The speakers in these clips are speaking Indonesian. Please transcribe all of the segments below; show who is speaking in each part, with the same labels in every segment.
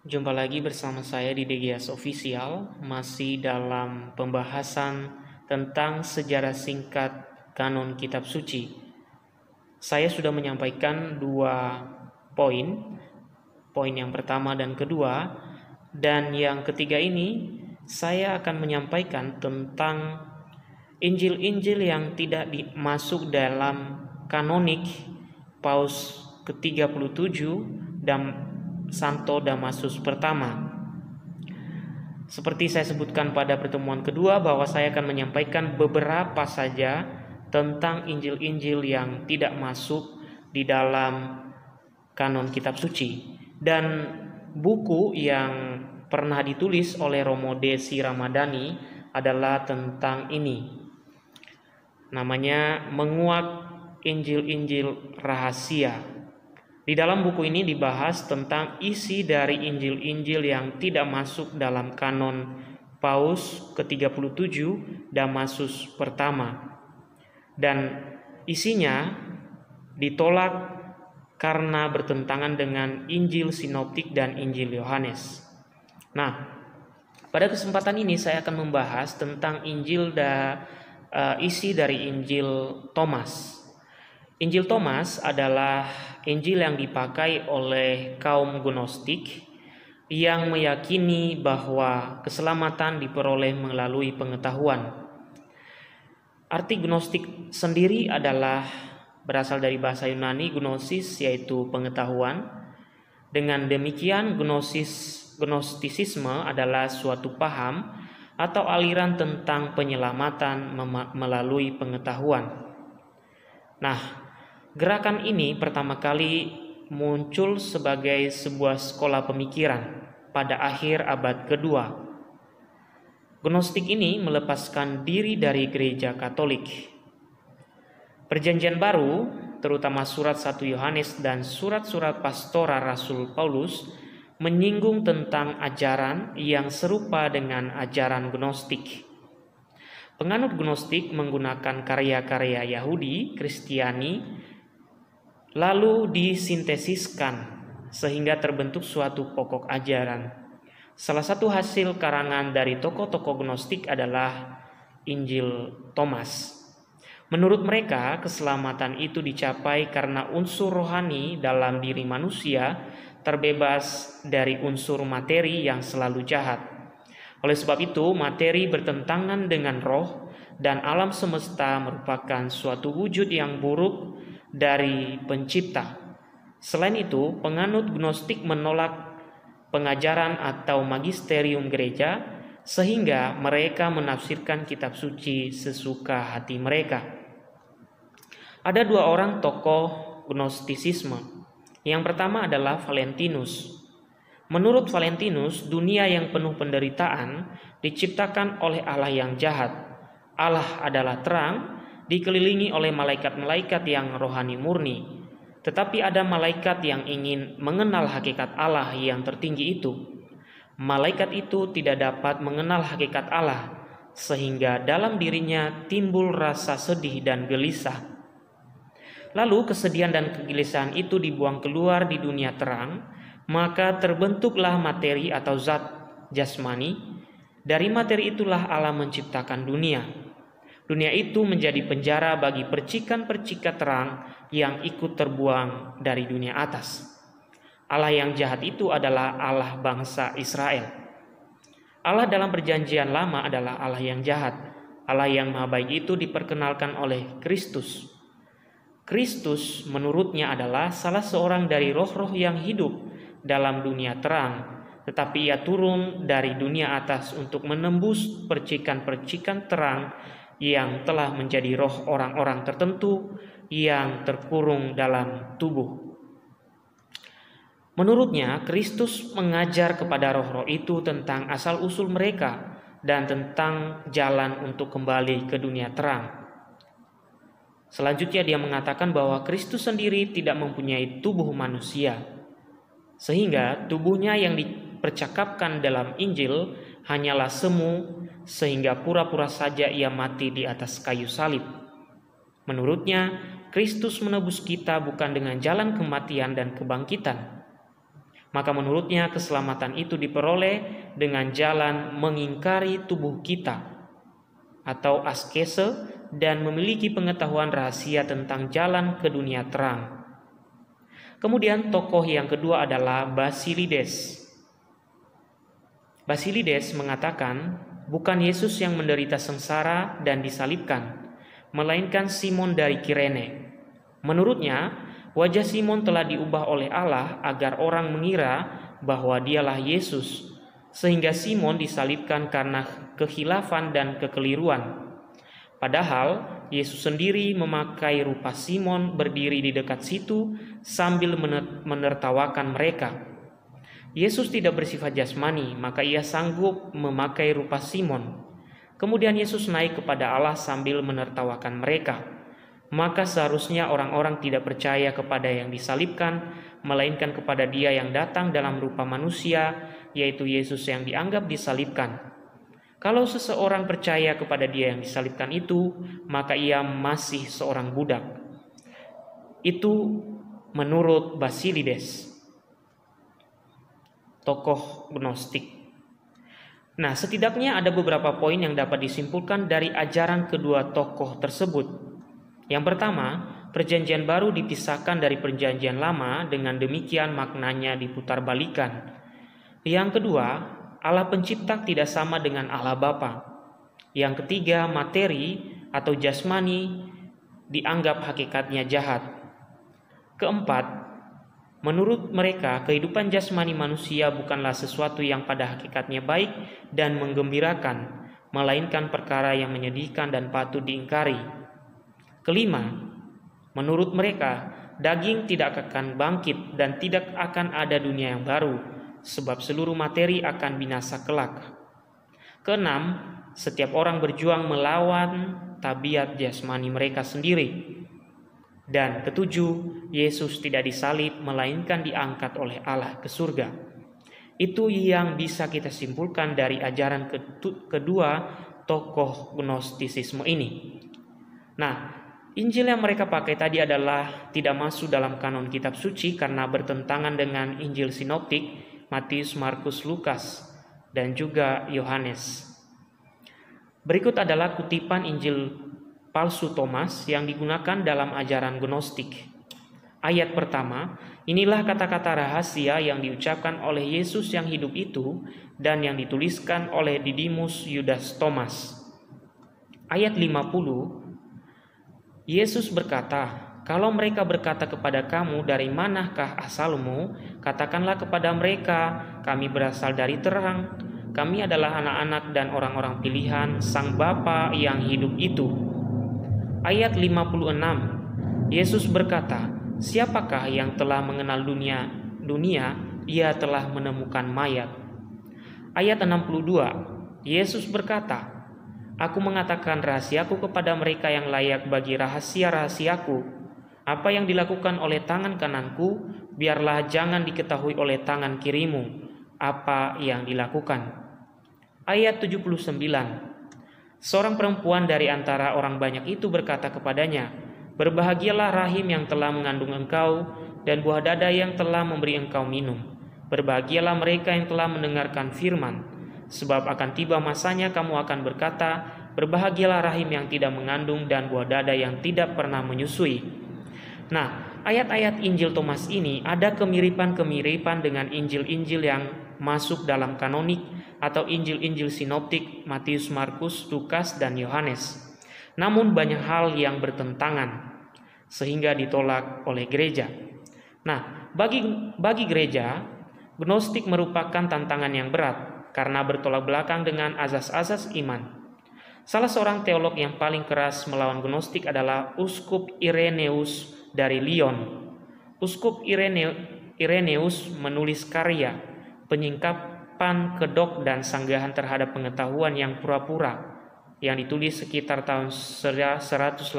Speaker 1: Jumpa lagi bersama saya di DGS Official, masih dalam pembahasan tentang sejarah singkat kanon kitab suci. Saya sudah menyampaikan dua poin, poin yang pertama dan kedua, dan yang ketiga ini saya akan menyampaikan tentang Injil-Injil yang tidak masuk dalam kanonik Paus ke-37 dan Santo Damasus pertama. Seperti saya sebutkan pada pertemuan kedua bahwa saya akan menyampaikan beberapa saja tentang Injil-Injil yang tidak masuk di dalam kanon kitab suci. Dan buku yang pernah ditulis oleh Romo Desi Ramadhani adalah tentang ini. Namanya Menguak Injil-Injil Rahasia. Di dalam buku ini dibahas tentang isi dari Injil-Injil yang tidak masuk dalam kanon Paus ke-37 Damasus pertama. Dan isinya ditolak karena bertentangan dengan Injil Sinoptik dan Injil Yohanes. Nah, pada kesempatan ini saya akan membahas tentang isi dari Injil Thomas. Injil Thomas adalah Injil yang dipakai oleh kaum Gnostik yang meyakini bahwa keselamatan diperoleh melalui pengetahuan. Arti Gnostik sendiri adalah berasal dari bahasa Yunani gnosis, yaitu pengetahuan. Dengan demikian Gnostisisme adalah suatu paham atau aliran tentang penyelamatan melalui pengetahuan. Nah, gerakan ini pertama kali muncul sebagai sebuah sekolah pemikiran pada akhir abad kedua. Gnostik ini melepaskan diri dari gereja Katolik. Perjanjian Baru, terutama surat 1 Yohanes dan surat-surat pastoral Rasul Paulus, menyinggung tentang ajaran yang serupa dengan ajaran Gnostik. Penganut Gnostik menggunakan karya-karya Yahudi, Kristiani, lalu disintesiskan sehingga terbentuk suatu pokok ajaran. Salah satu hasil karangan dari tokoh-tokoh Gnostik adalah Injil Thomas. Menurut mereka, keselamatan itu dicapai karena unsur rohani dalam diri manusia terbebas dari unsur materi yang selalu jahat. Oleh sebab itu, materi bertentangan dengan roh dan alam semesta merupakan suatu wujud yang buruk dari pencipta. Selain itu, penganut Gnostik menolak pengajaran atau magisterium gereja sehingga mereka menafsirkan kitab suci sesuka hati mereka. Ada dua orang tokoh Gnostisisme. Yang pertama adalah Valentinus. Menurut Valentinus, dunia yang penuh penderitaan diciptakan oleh Allah yang jahat. Allah adalah terang, dikelilingi oleh malaikat-malaikat yang rohani murni. Tetapi ada malaikat yang ingin mengenal hakikat Allah yang tertinggi itu. Malaikat itu tidak dapat mengenal hakikat Allah, sehingga dalam dirinya timbul rasa sedih dan gelisah. Lalu kesedihan dan kegelisahan itu dibuang keluar di dunia terang, maka terbentuklah materi atau zat jasmani. Dari materi itulah Allah menciptakan dunia. Dunia itu menjadi penjara bagi percikan-percikan terang yang ikut terbuang dari dunia atas. Allah yang jahat itu adalah Allah bangsa Israel. Allah dalam perjanjian lama adalah Allah yang jahat. Allah yang maha baik itu diperkenalkan oleh Kristus. Kristus menurutnya adalah salah seorang dari roh-roh yang hidup dalam dunia terang, tetapi ia turun dari dunia atas untuk menembus percikan-percikan terang yang telah menjadi roh orang-orang tertentu yang terkurung dalam tubuh. Menurutnya, Kristus mengajar kepada roh-roh itu tentang asal-usul mereka dan tentang jalan untuk kembali ke dunia terang. Selanjutnya dia mengatakan bahwa Kristus sendiri tidak mempunyai tubuh manusia, sehingga tubuhnya yang dipercakapkan dalam Injil hanyalah semu, sehingga pura-pura saja ia mati di atas kayu salib. Menurutnya, Kristus menebus kita bukan dengan jalan kematian dan kebangkitan, Maka menurutnya keselamatan itu diperoleh dengan jalan mengingkari tubuh kita atau askese dan memiliki pengetahuan rahasia tentang jalan ke dunia terang. Kemudian tokoh yang kedua adalah Basilides. Basilides mengatakan, bukan Yesus yang menderita sengsara dan disalibkan, melainkan Simon dari Kirene. Menurutnya, wajah Simon telah diubah oleh Allah agar orang mengira bahwa dialah Yesus, sehingga Simon disalibkan karena kehilafan dan kekeliruan. Padahal Yesus sendiri memakai rupa Simon berdiri di dekat situ sambil menertawakan mereka. Yesus tidak bersifat jasmani, maka ia sanggup memakai rupa Simon. Kemudian Yesus naik kepada Allah sambil menertawakan mereka. Maka seharusnya orang-orang tidak percaya kepada yang disalibkan, melainkan kepada Dia yang datang dalam rupa manusia, yaitu Yesus yang dianggap disalibkan. Kalau seseorang percaya kepada Dia yang disalibkan itu, maka ia masih seorang budak. Itu menurut Basilides, tokoh Gnostik. Nah, setidaknya ada beberapa poin yang dapat disimpulkan dari ajaran kedua tokoh tersebut. Yang pertama, Perjanjian Baru dipisahkan dari Perjanjian Lama, dengan demikian maknanya diputarbalikan. Yang kedua, Allah Pencipta tidak sama dengan Allah Bapa. Yang ketiga, materi atau jasmani dianggap hakikatnya jahat. Keempat, menurut mereka kehidupan jasmani manusia bukanlah sesuatu yang pada hakikatnya baik dan menggembirakan, melainkan perkara yang menyedihkan dan patut diingkari. Kelima, menurut mereka daging tidak akan bangkit dan tidak akan ada dunia yang baru, sebab seluruh materi akan binasa kelak. Keenam, setiap orang berjuang melawan tabiat jasmani mereka sendiri. Dan ketujuh, Yesus tidak disalib melainkan diangkat oleh Allah ke surga. Itu yang bisa kita simpulkan dari ajaran kedua tokoh Gnostisisme ini. Nah, Injil yang mereka pakai tadi adalah tidak masuk dalam kanon kitab suci karena bertentangan dengan Injil sinoptik Matius, Markus, Lukas, dan juga Yohanes. Berikut adalah kutipan Injil palsu Thomas yang digunakan dalam ajaran Gnostik. Ayat pertama, inilah kata-kata rahasia yang diucapkan oleh Yesus yang hidup itu dan yang dituliskan oleh Didimus Yudas Thomas. Ayat 50, Yesus berkata, kalau mereka berkata kepada kamu, dari manakah asalmu? Katakanlah kepada mereka, kami berasal dari terang. Kami adalah anak-anak dan orang-orang pilihan Sang Bapa yang hidup itu. Ayat 56, Yesus berkata, siapakah yang telah mengenal dunia, ia telah menemukan mayat. Ayat 62, Yesus berkata, aku mengatakan rahasiaku kepada mereka yang layak bagi rahasia-rahasiaku. Apa yang dilakukan oleh tangan kananku, biarlah jangan diketahui oleh tangan kirimu apa yang dilakukan. Ayat 79, seorang perempuan dari antara orang banyak itu berkata kepadanya, berbahagialah rahim yang telah mengandung engkau dan buah dada yang telah memberi engkau minum. Berbahagialah mereka yang telah mendengarkan firman. Sebab akan tiba masanya kamu akan berkata, berbahagialah rahim yang tidak mengandung dan buah dada yang tidak pernah menyusui. Nah, ayat-ayat Injil Thomas ini ada kemiripan-kemiripan dengan Injil-Injil yang masuk dalam kanonik atau Injil-Injil sinoptik Matius, Markus, Lukas, dan Yohanes. Namun banyak hal yang bertentangan sehingga ditolak oleh gereja. Nah, bagi gereja, Gnostik merupakan tantangan yang berat karena bertolak belakang dengan azas-azas iman. Salah seorang teolog yang paling keras melawan Gnostik adalah Uskup Ireneus dari Lyon. Uskup Ireneus menulis karya Penyingkapan Kedok dan Sanggahan terhadap Pengetahuan yang Pura-pura yang ditulis sekitar tahun 180.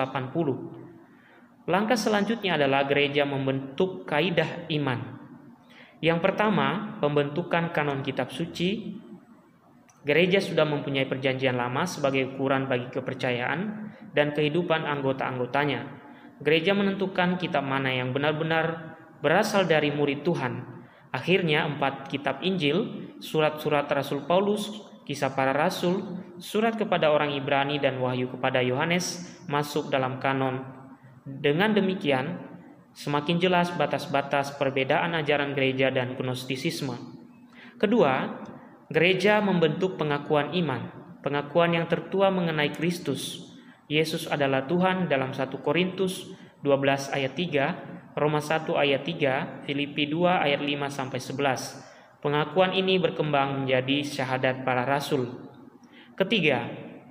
Speaker 1: Langkah selanjutnya adalah gereja membentuk kaidah iman. Yang pertama, pembentukan kanon kitab suci. Gereja sudah mempunyai Perjanjian Lama sebagai ukuran bagi kepercayaan dan kehidupan anggota-anggotanya. Gereja menentukan kitab mana yang benar-benar berasal dari murid Tuhan. Akhirnya 4 kitab Injil, surat-surat Rasul Paulus, Kisah para Rasul, surat kepada orang Ibrani dan Wahyu kepada Yohanes masuk dalam kanon. Dengan demikian, semakin jelas batas-batas perbedaan ajaran gereja dan gnostisisme. Kedua, gereja membentuk pengakuan iman, pengakuan yang tertua mengenai Kristus. Yesus adalah Tuhan dalam 1 Korintus 12 ayat 3, Roma 1 ayat 3, Filipi 2 ayat 5 sampai 11. Pengakuan ini berkembang menjadi syahadat para rasul. Ketiga,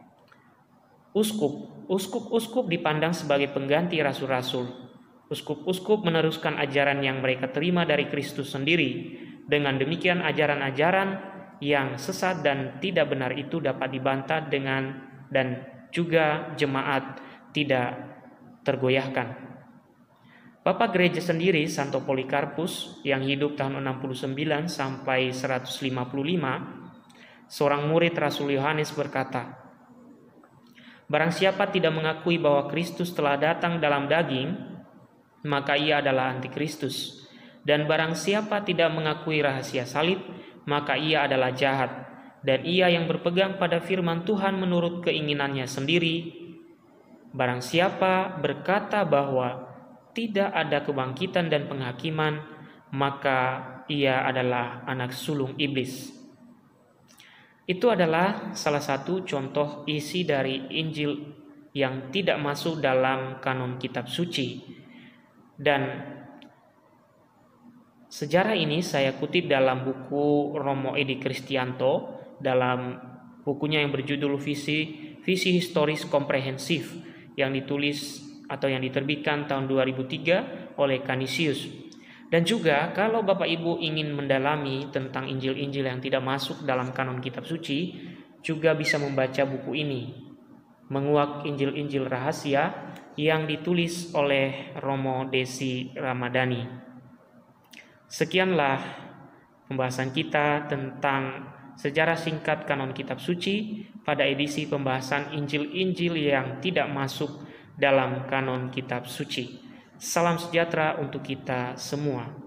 Speaker 1: uskup. Uskup-uskup dipandang sebagai pengganti rasul-rasul. Uskup-uskup meneruskan ajaran yang mereka terima dari Kristus sendiri. Dengan demikian ajaran-ajaran yang sesat dan tidak benar itu dapat dibantah dan juga jemaat tidak tergoyahkan. Bapak gereja sendiri, Santo Polikarpus, yang hidup tahun 69 sampai 155, seorang murid Rasul Yohanes berkata, "Barang siapa tidak mengakui bahwa Kristus telah datang dalam daging, maka ia adalah antikristus. Dan barang siapa tidak mengakui rahasia salib, maka ia adalah jahat. Dan ia yang berpegang pada firman Tuhan menurut keinginannya sendiri. Barang siapa berkata bahwa tidak ada kebangkitan dan penghakiman, maka ia adalah anak sulung iblis." Itu adalah salah satu contoh isi dari Injil yang tidak masuk dalam kanon kitab suci. Dan sejarah ini saya kutip dalam buku Romo Edi Kristianto, dalam bukunya yang berjudul Visi Historis Komprehensif, yang ditulis atau yang diterbitkan tahun 2003 oleh Canisius. Dan juga kalau Bapak Ibu ingin mendalami tentang Injil-Injil yang tidak masuk dalam kanon kitab suci, juga bisa membaca buku ini, Menguak Injil-Injil Rahasia, yang ditulis oleh Romo Desi Ramadhani. Sekianlah pembahasan kita tentang sejarah singkat kanon kitab suci pada edisi pembahasan Injil-Injil yang tidak masuk dalam kanon kitab suci. Salam sejahtera untuk kita semua.